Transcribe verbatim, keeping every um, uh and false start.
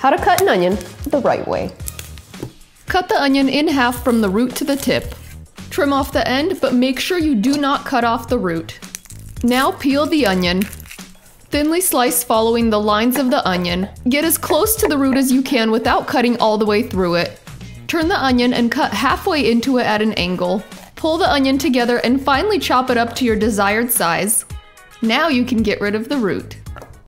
How to cut an onion the right way. Cut the onion in half from the root to the tip. Trim off the end, but make sure you do not cut off the root. Now peel the onion. Thinly slice following the lines of the onion. Get as close to the root as you can without cutting all the way through it. Turn the onion and cut halfway into it at an angle. Pull the onion together and finally chop it up to your desired size. Now you can get rid of the root.